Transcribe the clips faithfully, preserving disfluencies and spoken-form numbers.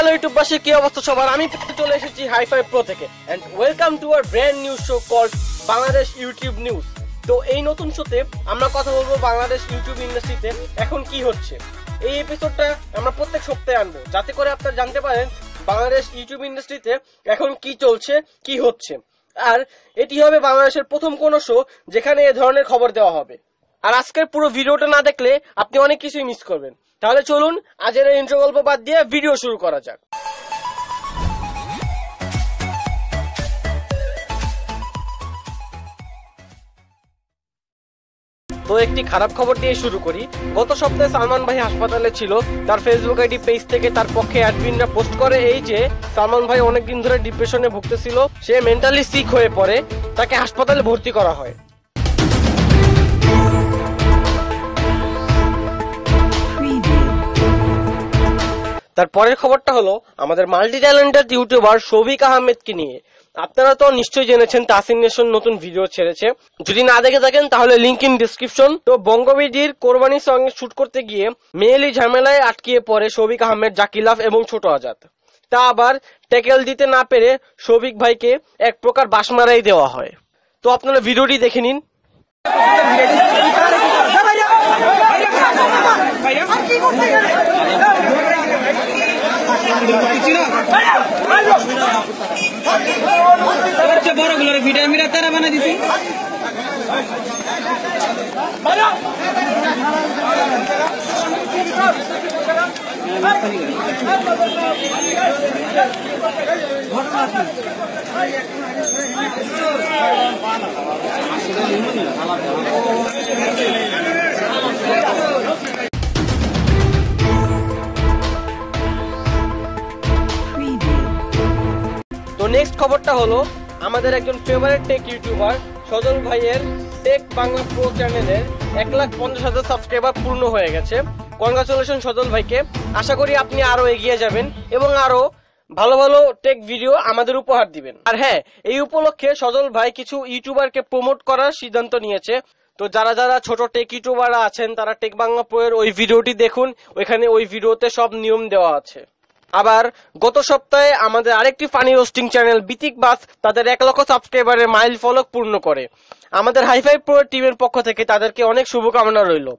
Hello ইউটিউববাসী, কি অবস্থা সবার? আমি চলে এসেছি হাইফাই প্রো থেকে and welcome to our brand new show called Bangladesh YouTube news. তো এই নতুন শোতে আমরা কথা বলবো বাংলাদেশ ইউটিউব ইন্ডাস্ট্রিতে এখন কি হচ্ছে। এই এপিসোডটা আমরা প্রত্যেক সপ্তাহে আনবো, যাতে করে আপনারা জানতে পারেন বাংলাদেশ ইউটিউব ইন্ডাস্ট্রিতে এখন কি চলছে, কি হচ্ছে। আর এটি হবে বাংলাদেশের প্রথম কোন শো যেখানে এ ধরনের খবর দেওয়া হবে। আর আজকের পুরো ভিডিওটা না দেখলে আপনি অনেক কিছুই মিস করবেন। তাহলে চলুন আজের এই ইন্ট্রো গল্প বাদ দিয়ে ভিডিও শুরু করা যাক। তো একটি খারাপ খবর দিয়ে শুরু করি। গত সপ্তাহে সালমান ভাই হাসপাতালে ছিল। তার ফেসবুক আইডি পেজ থেকে তার পক্ষে অ্যাডমিনরা পোস্ট করে এই যে সালমান ভাই অনেকদিন ধরে ডিপ্রেশনে ভুগতেছিল, সে মেন্টালি সিক হয়ে পড়ে, তাকে হাসপাতালে ভর্তি করা হয়। তার পরের খবরটা হলো আমাদের মাল্টি ট্যালেন্টেড ইউটিউবার শৌভিক আহমেদকে নিয়ে। আপনারা তো নিশ্চয়ই জেনেছেন তাসিন নেশন নতুন ভিডিও ছেড়েছে, যদি না দেখে থাকেন তাহলে লিংক ইন ডিসক্রিপশন। তো বঙ্গবিডির কোরবানি সং শুট করতে গিয়ে মেয়েলি ঝামেলায় আটকিয়ে পড়ে শৌভিক আহমেদ, জাকিলাফ এবং ছোট আজাদ। তা আবার ট্যাকেল দিতে না পেরে শৌভিক ভাইকে এক প্রকার বাঁশমারাই দেওয়া হয়। তো আপনারা ভিডিওটি দেখে নিন। বড় গুলোর ভিডিও মিরা তারা বানা দিছি। তো নেক্সট খবরটা হলো আমাদের একজন ফেভারিট টেক ইউটিউবার সজল ভাইয়ের টেক বাংলা প্রো চ্যানেলের এক লাখ পঞ্চাশ হাজার সাবস্ক্রাইবার পূর্ণ হয়ে গেছে। কনগ্রাচুলেশন সজল ভাইকে। আশা করি আপনি আরো এগিয়ে যাবেন এবং আরো ভালো ভালো টেক ভিডিও আমাদের উপহার দিবেন। আর হ্যাঁ, এই উপলক্ষে সজল ভাই কিছু ইউটিউবারকে প্রমোট করার সিদ্ধান্ত নিয়েছে। তো যারা যারা ছোট টেক ইউটিউবাররা আছেন তারা টেক বাংলা প্রো এর ওই ভিডিওটি দেখুন, ওইখানে ওই ভিডিওতে সব নিয়ম দেওয়া আছে। আবার গত সপ্তাহে আমাদের আরেকটি ফানি রোস্টিং চ্যানেল বিতিক বাস তাদের এক লক্ষ সাবস্ক্রাইবারের মাইল ফলক পূর্ণ করে। আমাদের হাইফাই প্রো টিমের পক্ষ থেকে তাদেরকে অনেক শুভকামনা রইল।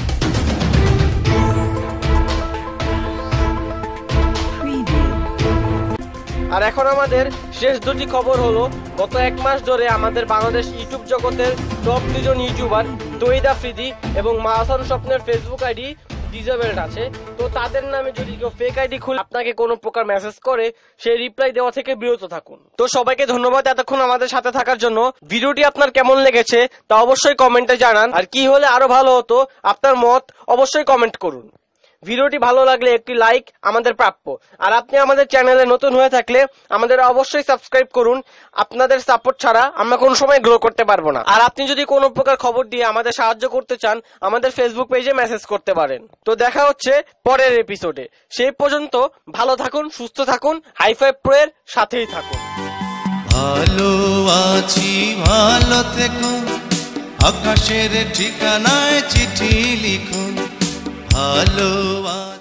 আর এখন আমাদের শেষ দুটি খবর হলো, গত এক মাস ধরে আমাদের বাংলাদেশ ইউটিউব জগতের টপ দুজন ইউটিউবার তহিদ আফ্রিদি এবং মাহাসান স্বপ্নের ফেসবুক আইডি ডিজেবলড আছে। তো তাদের নামে যদি কেউ ফেক আইডি খুলে আপনাকে কোনো প্রকার মেসেজ করে, সেই রিপ্লাই দেওয়া থেকে বিরত থাকুন। তো সবাইকে ধন্যবাদ এতক্ষণ আমাদের সাথে থাকার জন্য। ভিডিওটি আপনার কেমন লেগেছে তা অবশ্যই কমেন্টে জানান, আর কি হলে আরো ভালো হতো আপনার মত অবশ্যই কমেন্ট করুন। ভিডিওটি ভালো লাগলে একটি লাইক আমাদের প্রাপ্য। আর আপনি আমাদের চ্যানেলে নতুন হয়ে থাকলে আমাদের অবশ্যই সাবস্ক্রাইব করুন। আপনাদের সাপোর্ট ছাড়া আমরা কোনো সময় গ্রো করতে পারবো না। আর আপনি যদি কোনো প্রকার খবর দিয়ে আমাদের সাহায্য করতে চান, আমাদের ফেসবুক পেজে মেসেজ করতে পারেন। তো দেখা হচ্ছে পরের এপিসোডে। সেই পর্যন্ত ভালো থাকুন, সুস্থ থাকুন, হাইফাই প্রো এর সাথেই থাকুন। ভালো আছি, ভালো থেকুন, আকাশের ঠিকানায় চিঠি লিখুন। ভালো